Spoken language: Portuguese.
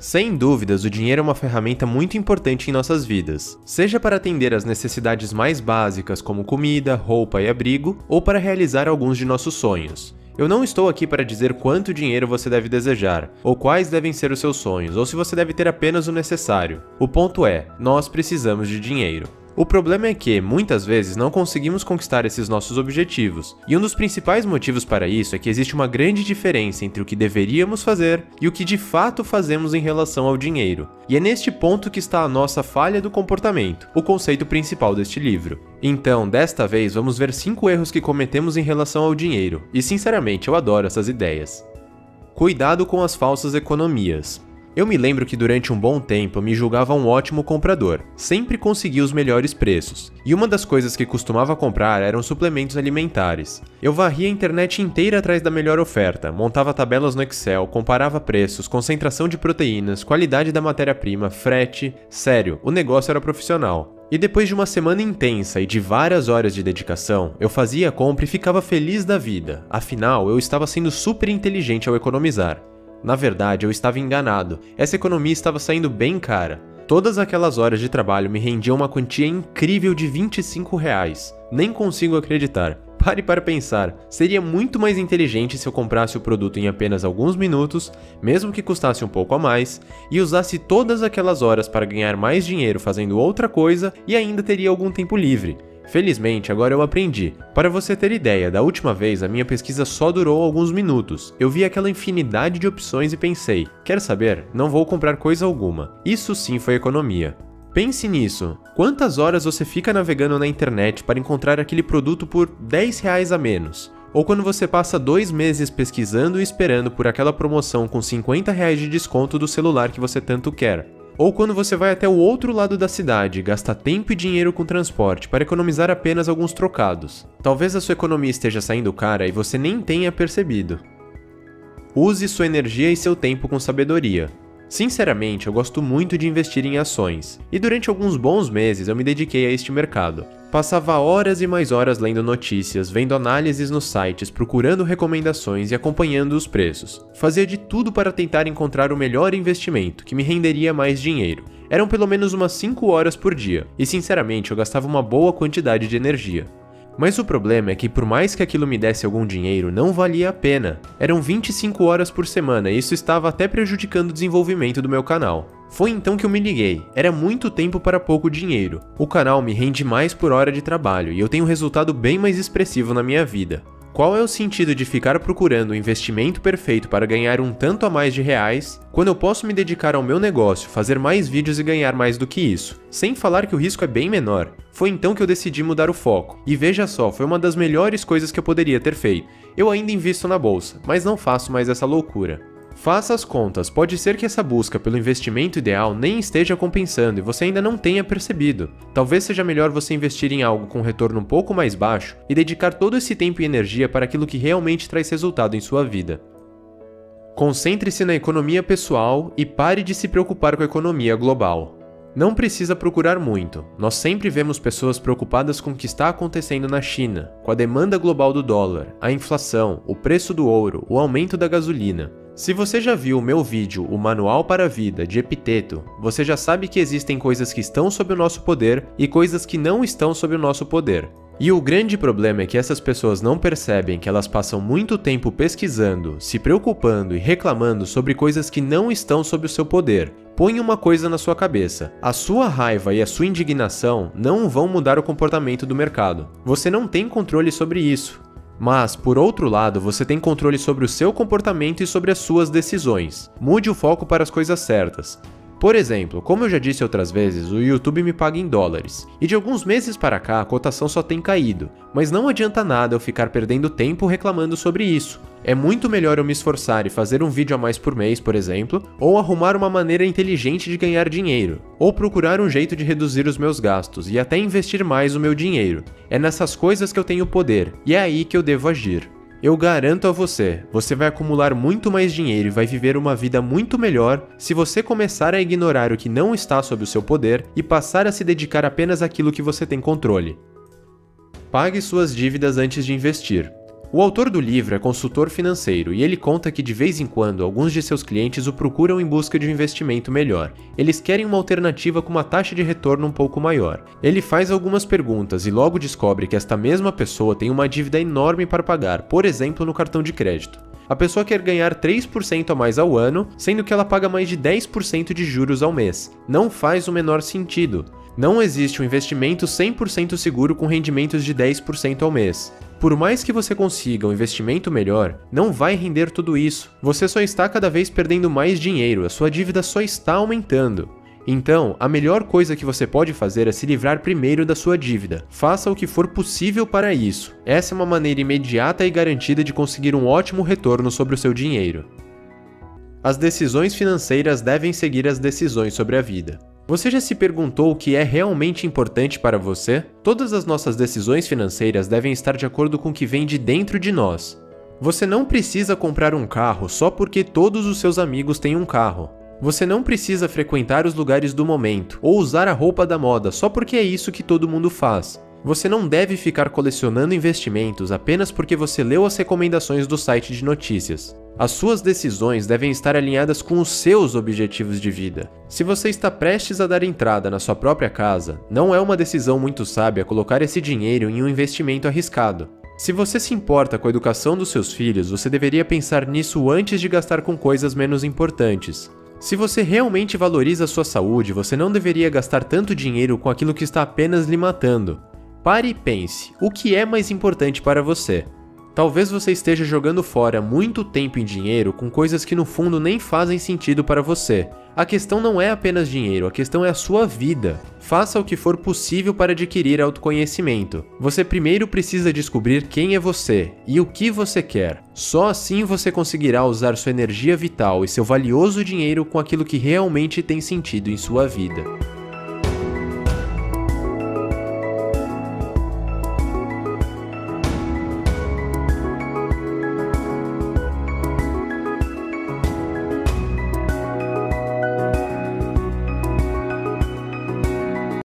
Sem dúvidas, o dinheiro é uma ferramenta muito importante em nossas vidas, seja para atender às necessidades mais básicas como comida, roupa e abrigo, ou para realizar alguns de nossos sonhos. Eu não estou aqui para dizer quanto dinheiro você deve desejar, ou quais devem ser os seus sonhos, ou se você deve ter apenas o necessário. O ponto é, nós precisamos de dinheiro. O problema é que, muitas vezes, não conseguimos conquistar esses nossos objetivos, e um dos principais motivos para isso é que existe uma grande diferença entre o que deveríamos fazer e o que de fato fazemos em relação ao dinheiro. E é neste ponto que está a nossa falha do comportamento, o conceito principal deste livro. Então, desta vez, vamos ver 5 erros que cometemos em relação ao dinheiro, e sinceramente eu adoro essas ideias. Cuidado com as falsas economias. Eu me lembro que durante um bom tempo eu me julgava um ótimo comprador, sempre conseguia os melhores preços, e uma das coisas que costumava comprar eram suplementos alimentares. Eu varria a internet inteira atrás da melhor oferta, montava tabelas no Excel, comparava preços, concentração de proteínas, qualidade da matéria-prima, frete, sério, o negócio era profissional. E depois de uma semana intensa e de várias horas de dedicação, eu fazia a compra e ficava feliz da vida, afinal eu estava sendo super inteligente ao economizar. Na verdade, eu estava enganado, essa economia estava saindo bem cara. Todas aquelas horas de trabalho me rendiam uma quantia incrível de R$25. Nem consigo acreditar. Pare para pensar, seria muito mais inteligente se eu comprasse o produto em apenas alguns minutos, mesmo que custasse um pouco a mais, e usasse todas aquelas horas para ganhar mais dinheiro fazendo outra coisa e ainda teria algum tempo livre. Felizmente, agora eu aprendi. Para você ter ideia, da última vez a minha pesquisa só durou alguns minutos. Eu vi aquela infinidade de opções e pensei, quer saber? Não vou comprar coisa alguma. Isso sim foi economia. Pense nisso, quantas horas você fica navegando na internet para encontrar aquele produto por R$10 a menos? Ou quando você passa 2 meses pesquisando e esperando por aquela promoção com R$50 de desconto do celular que você tanto quer? Ou quando você vai até o outro lado da cidade e gasta tempo e dinheiro com transporte para economizar apenas alguns trocados. Talvez a sua economia esteja saindo cara e você nem tenha percebido. Use sua energia e seu tempo com sabedoria. Sinceramente, eu gosto muito de investir em ações, e durante alguns bons meses eu me dediquei a este mercado. Passava horas e mais horas lendo notícias, vendo análises nos sites, procurando recomendações e acompanhando os preços. Fazia de tudo para tentar encontrar o melhor investimento, que me renderia mais dinheiro. Eram pelo menos umas 5 horas por dia, e sinceramente eu gastava uma boa quantidade de energia. Mas o problema é que por mais que aquilo me desse algum dinheiro, não valia a pena. Eram 25 horas por semana e isso estava até prejudicando o desenvolvimento do meu canal. Foi então que eu me liguei, era muito tempo para pouco dinheiro. O canal me rende mais por hora de trabalho e eu tenho um resultado bem mais expressivo na minha vida. Qual é o sentido de ficar procurando o investimento perfeito para ganhar um tanto a mais de reais, quando eu posso me dedicar ao meu negócio, fazer mais vídeos e ganhar mais do que isso? Sem falar que o risco é bem menor. Foi então que eu decidi mudar o foco. E veja só, foi uma das melhores coisas que eu poderia ter feito. Eu ainda invisto na bolsa, mas não faço mais essa loucura. Faça as contas, pode ser que essa busca pelo investimento ideal nem esteja compensando e você ainda não tenha percebido. Talvez seja melhor você investir em algo com retorno um pouco mais baixo e dedicar todo esse tempo e energia para aquilo que realmente traz resultado em sua vida. Concentre-se na economia pessoal e pare de se preocupar com a economia global. Não precisa procurar muito, nós sempre vemos pessoas preocupadas com o que está acontecendo na China, com a demanda global do dólar, a inflação, o preço do ouro, o aumento da gasolina. Se você já viu o meu vídeo O Manual para a Vida, de Epiteto, você já sabe que existem coisas que estão sob o nosso poder e coisas que não estão sob o nosso poder. E o grande problema é que essas pessoas não percebem que elas passam muito tempo pesquisando, se preocupando e reclamando sobre coisas que não estão sob o seu poder. Põe uma coisa na sua cabeça, a sua raiva e a sua indignação não vão mudar o comportamento do mercado. Você não tem controle sobre isso. Mas, por outro lado, você tem controle sobre o seu comportamento e sobre as suas decisões. Mude o foco para as coisas certas. Por exemplo, como eu já disse outras vezes, o YouTube me paga em dólares, e de alguns meses para cá a cotação só tem caído, mas não adianta nada eu ficar perdendo tempo reclamando sobre isso. É muito melhor eu me esforçar e fazer um vídeo a mais por mês, por exemplo, ou arrumar uma maneira inteligente de ganhar dinheiro, ou procurar um jeito de reduzir os meus gastos e até investir mais o meu dinheiro. É nessas coisas que eu tenho poder, e é aí que eu devo agir. Eu garanto a você, você vai acumular muito mais dinheiro e vai viver uma vida muito melhor se você começar a ignorar o que não está sob o seu poder e passar a se dedicar apenas àquilo que você tem controle. Pague suas dívidas antes de investir. O autor do livro é consultor financeiro e ele conta que de vez em quando alguns de seus clientes o procuram em busca de um investimento melhor. Eles querem uma alternativa com uma taxa de retorno um pouco maior. Ele faz algumas perguntas e logo descobre que esta mesma pessoa tem uma dívida enorme para pagar, por exemplo, no cartão de crédito. A pessoa quer ganhar 3% a mais ao ano, sendo que ela paga mais de 10% de juros ao mês. Não faz o menor sentido. Não existe um investimento 100% seguro com rendimentos de 10% ao mês. Por mais que você consiga um investimento melhor, não vai render tudo isso. Você só está cada vez perdendo mais dinheiro, a sua dívida só está aumentando. Então, a melhor coisa que você pode fazer é se livrar primeiro da sua dívida. Faça o que for possível para isso. Essa é uma maneira imediata e garantida de conseguir um ótimo retorno sobre o seu dinheiro. As decisões financeiras devem seguir as decisões sobre a vida. Você já se perguntou o que é realmente importante para você? Todas as nossas decisões financeiras devem estar de acordo com o que vem de dentro de nós. Você não precisa comprar um carro só porque todos os seus amigos têm um carro. Você não precisa frequentar os lugares do momento ou usar a roupa da moda só porque é isso que todo mundo faz. Você não deve ficar colecionando investimentos apenas porque você leu as recomendações do site de notícias. As suas decisões devem estar alinhadas com os seus objetivos de vida. Se você está prestes a dar entrada na sua própria casa, não é uma decisão muito sábia colocar esse dinheiro em um investimento arriscado. Se você se importa com a educação dos seus filhos, você deveria pensar nisso antes de gastar com coisas menos importantes. Se você realmente valoriza a sua saúde, você não deveria gastar tanto dinheiro com aquilo que está apenas lhe matando. Pare e pense, o que é mais importante para você? Talvez você esteja jogando fora muito tempo e dinheiro com coisas que no fundo nem fazem sentido para você. A questão não é apenas dinheiro, a questão é a sua vida. Faça o que for possível para adquirir autoconhecimento. Você primeiro precisa descobrir quem é você e o que você quer. Só assim você conseguirá usar sua energia vital e seu valioso dinheiro com aquilo que realmente tem sentido em sua vida.